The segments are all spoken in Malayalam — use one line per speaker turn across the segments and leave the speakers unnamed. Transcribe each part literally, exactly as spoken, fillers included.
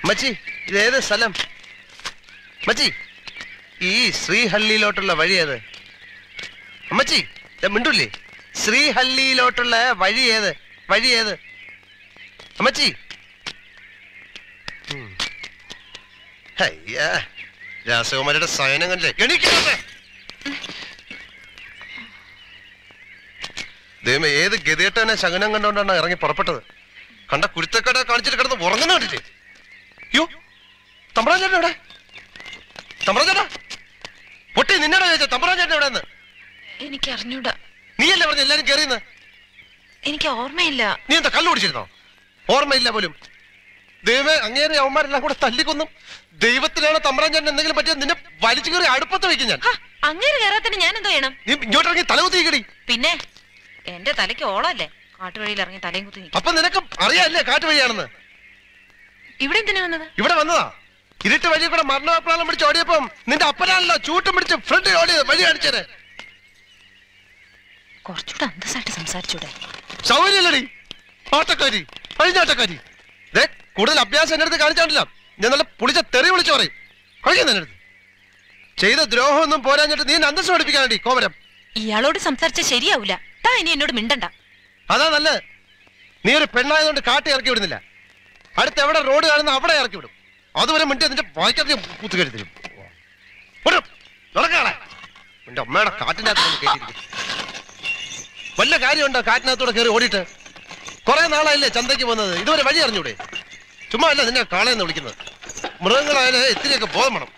മച്ചി ഇതേത് സ്ഥലം? മച്ചി ഈ ശ്രീഹള്ളിയിലോട്ടുള്ള വഴി ഏത്? അമ്മച്ചി മിണ്ടൂല്ലേ? ശ്രീഹള്ളിയിലോട്ടുള്ള വഴി ഏത്? വഴി ഏത് അമ്മച്ചി? അയ്യാ രാസകുമാരിയുടെ സയനം കണ്ടേ. എണീക്കേ ദൈവം, ഏത് ഗതികെട്ടനെ ശകനം കണ്ടോണ്ടാണ് ഇറങ്ങി പുറപ്പെട്ടത്. കണ്ട കുരുത്തക്കട കാണിച്ചിട്ട് കിടന്ന് ഉറങ്ങുന്ന കണ്ടില്ലേ? യോ തമ്പ്രാൻ ചേട്ടൻ എവിടെ? തമ്പ്രാൻ ചേട്ടാ പൊട്ടി നിന്നോടാ ചോദിച്ച തമ്പ്രാൻ ചേട്ടൻ എവിടെന്ന്?
എനിക്ക് അറിഞ്ഞൂടാ.
നീയല്ലേ പറഞ്ഞ എല്ലാരും കേറിയെന്ന്?
എനിക്ക് ഓർമ്മയില്ല.
നീ എന്താ കള്ളു കുടിച്ചിരുന്നോ? ഓർമ്മയില്ല പോലും. ദൈവമേ, അങ്ങേരെ അവന്മാരെല്ലാം കൂടെ തല്ലിക്കൊന്നും. ദൈവത്തിനാണ് തമ്പ്രാൻ ചേട്ടൻ എന്തെങ്കിലും പറ്റിയത് നിന്നെ വലിച്ചു കയറി അടുപ്പത്ത് വയ്ക്കും ഞാൻ.
അങ്ങേര് കയറാത്തിന് ഞാൻ എന്തോ ചെയ്യണം?
നീ ഇങ്ങോട്ടിറങ്ങി തലകുത്തിക്കടി.
പിന്നെ എന്റെ തലയ്ക്ക് ഓളല്ലേ കാട്ടുവഴിയിൽ ഇറങ്ങി തലയും കുത്തി.
അപ്പൊ നിനക്ക് അറിയാല്ലേ കാട്ടുവഴിയാണെന്ന്?
ഇവിടെ എന്തിനാ വന്നത്?
ഇവിടെ വന്നതാ. ഇരുട്ട് വഴി കൂടെ മരണപ്രാളം പിടിച്ച് ഓടിയപ്പം നിന്റെ അപ്പനാണല്ലോ ചൂട്ടും പിടിച്ച് ഫ്രണ്ട് ഓടിയത്. വഴി കാണിച്ചേരെ.
കുറച്ചുകൂടെ അന്തസ്സായിട്ട് സംസാരിച്ചൂടെ?
സൗകര്യല്ലടി ആട്ടക്കാരി, കഴിഞ്ഞാട്ടക്കാരി. ദേ കൂടുതൽ അഭ്യാസം എന്റെ അടുത്ത് കാണിച്ചാണ്ടില്ല. ഞാൻ നല്ല പുളിച്ച തെറി വിളിച്ചു പറയും. കഴിയുന്ന എന്റെ അടുത്ത് ചെയ്ത ദ്രോഹം ഒന്നും പോരാഞ്ഞിട്ട് നീ അന്തസ് പഠിപ്പിക്കാനടി കോമരം.
ഇയാളോട് സംസാരിച്ച ശരിയാവൂല. താ ഇനി എന്നോട് മിണ്ടണ്ട.
അതാ നല്ലത്. നീ ഒരു പെണ്ണായതുകൊണ്ട് കാട്ടി ഇറക്കി വിടുന്നില്ല. അടുത്ത് എവിടെ റോഡ് കാണുന്ന അവിടെ ഇറക്കി വിടും. അതുവരെ മിണ്ടി അതിന്റെ വായിക്കാത്ത പൂത്ത് കരുതരും. നടക്കാളെ എന്റെ അമ്മയുടെ കാറ്റിന്റെ അകത്ത് കയറ്റിയിരിക്കും. വല്ല കാര്യമുണ്ടോ കാറ്റിനകത്തൂടെ കയറി ഓടിയിട്ട്? കുറെ നാളായില്ലേ ചന്തയ്ക്ക് പോകുന്നത്, ഇതുവരെ വഴി അറിഞ്ഞൂടെ? ചുമ്മാ അല്ല നിന്നെ കാളയെന്ന് വിളിക്കുന്നത്. മൃഗങ്ങളായാലും ഇത്തിരിയൊക്കെ ബോധം വേണം.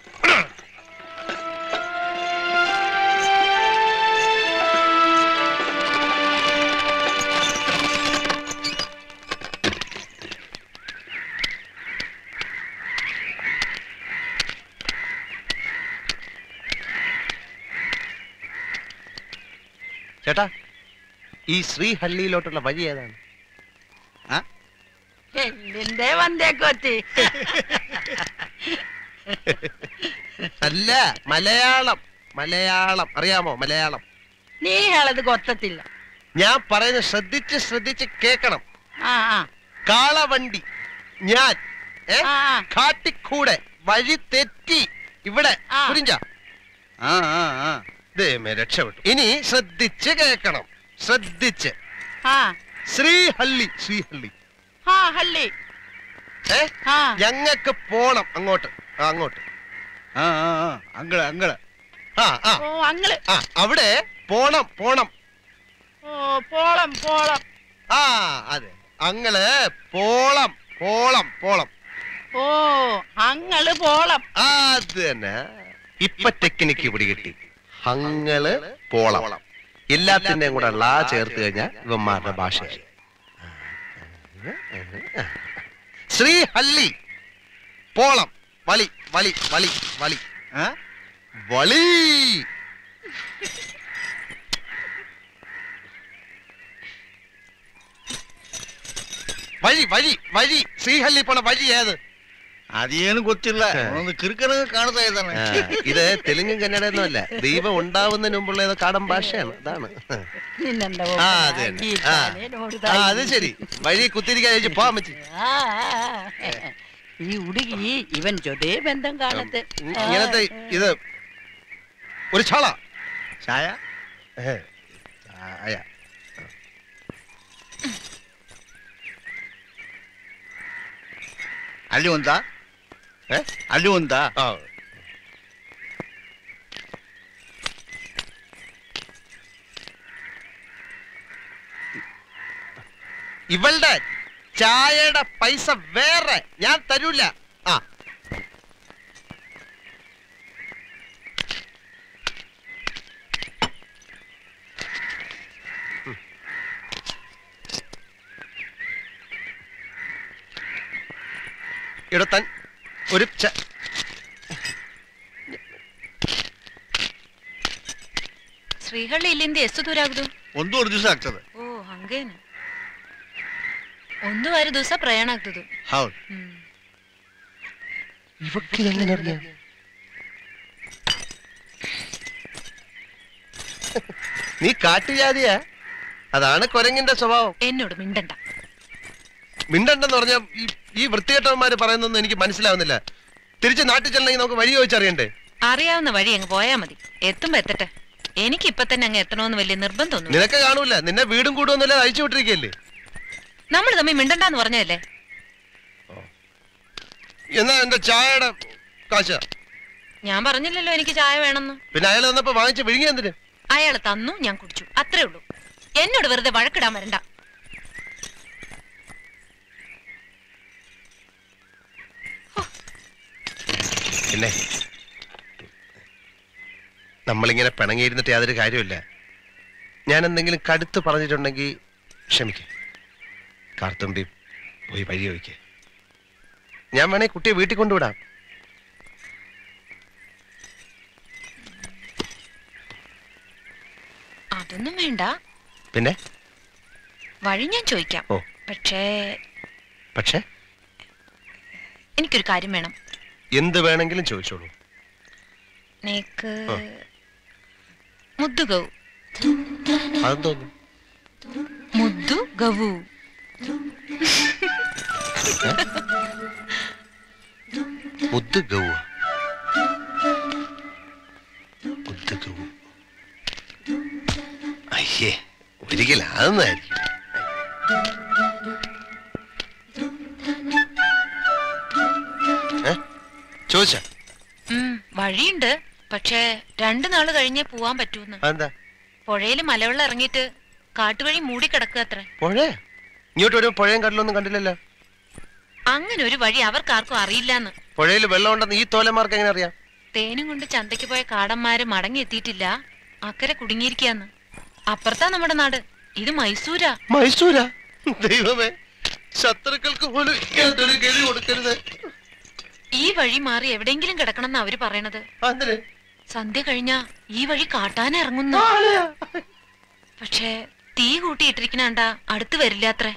ചേട്ടാ, ഈ ശ്രീഹള്ളിയിലോട്ടുള്ള വഴി ഏതാണ്? അല്ല, മലയാളം. മലയാളം അറിയാമോ? മലയാളം
നീ ആളത് കൊത്തത്തില്ല.
ഞാൻ പറയുന്നത് ശ്രദ്ധിച്ച് ശ്രദ്ധിച്ച് കേക്കണം. കാളവണ്ടി ഞാൻ കാട്ടിക്കൂടെ വഴി തെറ്റി ഇവിടെ പുരിഞ്ച രക്ഷപ്പെട്ടു. ഇനി ശ്രദ്ധിച്ച് കേക്കണം. ശ്രദ്ധിച്ച്. ശ്രീഹള്ളി. ശ്രീഹള്ളി ഏ ഞങ്ങക്ക് പോണം അങ്ങോട്ട്. അങ്ങോട്ട്
അങ്ങള് അങ്ങള്
ആ ആ ആ അവിടെ പോണം. പോണം
പോളം പോളം
ആ അതെ അങ്ങള് പോളം. പോളം പോളം
ഓ അങ്ങള് പോളം.
അത് തന്നെ. ഇപ്പൊ ടെക്നിക്ക് പിടികിട്ടി. അങ്ങള് പോളം. എല്ലാത്തിന്റെയും കൂടെ ലാ ചേർത്ത് കഴിഞ്ഞാൽ ഇവന്മാരുടെ ഭാഷ. ശ്രീഹള്ളി പോളം വലി വലി വലി വലി വളി. വഴി വഴി വഴി ശ്രീഹള്ളി പോണ വഴി ഏത്?
അതേനും കൊച്ചില്ല, കിറുക്കന് കാണുന്ന ഏതാണ്?
ഇത് തെലുങ്കും കന്നഡയൊന്നും അല്ല. ദൈവം ഉണ്ടാവുന്നതിന് മുമ്പുള്ള ഏതോ കാടൻ ഭാഷയാണ്. അതാണ്. ആ അതെ. ആ അത് ശരി. വഴി കുത്തിരിക്കാൻ ചോദിച്ചു പോവാൻ പറ്റി.
ഈ ഉടുകി ഇവൻ ചൊതേ ബന്ധം കാണത്ത്.
ഇങ്ങനത്തെ ഇത് ഒരു ചാള
ചായ
ചായ
ಅಲ್ಲಿ ಒಂದಾ ಅಲ್ಲಿ ಒಂದಾ
ഇവളുടെ ചായയുടെ പൈസ വേറെ, ഞാൻ തരൂല. ആ ഇടത്തൻ ഒരു
ಶ್ರೀಹಳ್ಳಿ ಇಲ್ಲಿಂದ ಎಷ್ಟು ದೂರ ಆಗುದು?
ಒಂದೂವರೆ ದಿವಸ ಆಗ್ತದೆ.
ಓ ಹಂಗೇನು? ಒಂದೂವರೆ ದಿವಸ ಪ್ರಯಾಣ ಆಗ್ತದೆ.
ಹೌದು.
നീ കാട്ടുജാതിയാ? അതാണ് കൊരങ്ങിന്റെ സ്വഭാവം.
എന്നോട് മിണ്ടണ്ട.
മിണ്ടണ്ടെന്ന് പറഞ്ഞ ഈ ഈ വൃത്തികെട്ടവന്മാര് പറയുന്നൊന്നും എനിക്ക് മനസ്സിലാവുന്നില്ല. തിരിച്ച് നാട്ടിൽ ചെല്ലണമെങ്കിൽ നമുക്ക് വഴി ചോദിച്ചറിയണ്ടേ?
അറിയാവുന്ന വഴി അങ്ങ് പോയാ മതി. എത്തുമ്പോ എത്തട്ടെ. എനിക്ക് ഇപ്പൊ തന്നെ അങ്ങ് എത്തണമെന്ന് വലിയ നിർബന്ധമൊന്നും.
നിനക്ക് കാണൂല, നിന്നെ വീടും കൂടുമൊന്നുമില്ല, അയച്ചു വിട്ടിരിക്കല്ലേ.
നമ്മൾ തമ്മിൽ മിണ്ടണ്ടെന്ന് പറഞ്ഞതല്ലേ.
എന്നാ എന്റെ ചായയുടെ കാശ?
ഞാൻ പറഞ്ഞില്ലല്ലോ എനിക്ക് ചായ വേണമെന്ന്.
പിന്നെ അയാൾ തന്നപ്പോ വാങ്ങിച്ച് വിഴുങ്ങി എന്തിന്?
അയാൾ തന്നു, ഞാൻ കുടിച്ചു, അത്രേ ഉള്ളൂ. എന്നോട് വെറുതെ വഴക്കിടാൻ വരണ്ട.
പിന്നെ നമ്മളിങ്ങനെ പിണങ്ങിയിരുന്നിട്ട് യാതൊരു കാര്യമില്ല. ഞാൻ എന്തെങ്കിലും കടുത്ത് പറഞ്ഞിട്ടുണ്ടെങ്കിൽ ക്ഷമിക്ക. കാർത്തുമ്പി പോയി വഴി ചോദിക്ക. ഞാൻ വേണേ കുട്ടിയെ വീട്ടിൽ കൊണ്ടുവിടാം.
അതൊന്നും വേണ്ട.
പിന്നെ
വഴി ഞാൻ ചോദിക്കാം.
ഓ
പക്ഷേ
പക്ഷേ
എനിക്കൊരു കാര്യം വേണം.
എന്ത് വേണമെങ്കിലും ചോദിച്ചോളൂ.
നേക്ക് മുദ്ദു ഗൗ.
അതെന്തോന്നു?
മുദ്ദു ഗവു.
മുദ്ദു ഗൗ. മുദ്ദു ഗൗ. അയ്യേ, ഒരിക്കലും അതൊന്നായിരിക്കും. ചോദിച്ച
വഴിയുണ്ട്, പക്ഷേ രണ്ടു നാള് കഴിഞ്ഞേ പോവാൻ പറ്റൂന്ന്.
അതെന്താ?
പുഴയില് മലവെള്ളം ഇറങ്ങിയിട്ട് കാട്ടുവഴി മൂടി കിടക്കുക അത്രേ.
പുഴ? ഇങ്ങോട്ട് ഒരു പുഴയും കടലൊന്നും കണ്ടില്ലല്ലോ.
അങ്ങനെ ഒരു വഴി അവർക്കാർക്കും അറിയില്ലാന്ന്.
പുഴയിൽ വെള്ളം ഉണ്ടെന്ന് ഈ തോലന്മാർക്ക് എങ്ങനെ അറിയാം?
തേനും കൊണ്ട് ചന്തയ്ക്ക് പോയ കാടന്മാര് മടങ്ങി എത്തിയിട്ടില്ല, അക്കരെ കുടുങ്ങിയിരിക്കാന്ന്. അപ്പുറത്താ നമ്മുടെ നാട്. ഇത് മൈസൂരാ.
മൈസൂരാ? ദൈവമേ, ശത്രുക്കൾക്ക് പോലും ഇങ്ങനൊരു ഗതി കൊടുക്കരുത്.
ഈ വഴി മാറി എവിടെയെങ്കിലും കിടക്കണം അവര് പറയണത്. സന്ധ്യ കഴിഞ്ഞാ ഈ വഴി കാട്ടാൻ ഇറങ്ങുന്നു. പക്ഷേ തീ കൂട്ടിയിട്ടിരിക്കണണ്ട അടുത്ത് വരില്ല അത്രേ.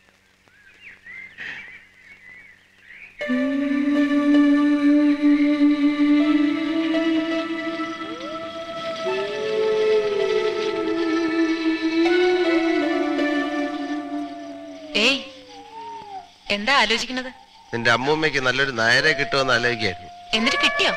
ഏയ്, എന്താ ആലോചിക്കുന്നത്?
നിന്റെ അമ്മൂമ്മയ്ക്ക് നല്ലൊരു നായരെ കിട്ടുമെന്ന് ആലോചിക്കായിരുന്നു.
എന്നിട്ട് കിട്ടിയോ?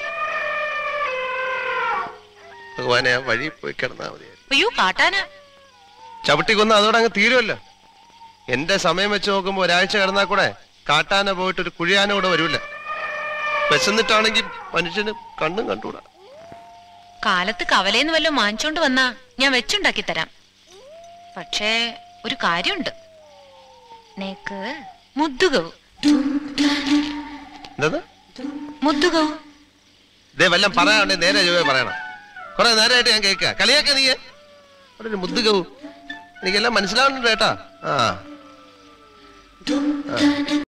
ഭഗവാനെ, ആ വഴി പോയി കിടന്നാ മതി.
അയ്യോ, കാട്ടാനാ.
ചവിട്ടിക്കൊന്ന് അതോടെ അങ്ങ് തീരുമല്ലോ. എന്റെ സമയം വെച്ച് നോക്കുമ്പോ ഒരാഴ്ച കിടന്നാ കൂടെ കാട്ടാന പോയിട്ട് ഒരു കുഴിയാന കൂടെ വരൂല. വിശന്നിട്ടാണെങ്കിൽ മനുഷ്യന് കണ്ണും കണ്ടുകൂടാ.
കാലത്ത് കവലേന്ന് വല്ലതും വാങ്ങിച്ചോണ്ട് വന്നാ ഞാൻ വെച്ചുണ്ടാക്കി തരാം. പക്ഷേ ഒരു കാര്യമുണ്ട്. നേക്ക് മുദ്ദുകവും.
എന്താ
മുദ്ദുകവും?
ഇതേ വല്ലതും പറയാനുണ്ടെ നേരെ ചൊവ്വേ പറയണം. കുറെ നേരമായിട്ട് ഞാൻ കേൾക്കുക. കളിയാക്ക നീ ഒരു മുദ്ദുകവും. എനിക്കെല്ലാം മനസ്സിലാവുന്നുണ്ട് കേട്ടാ. ആ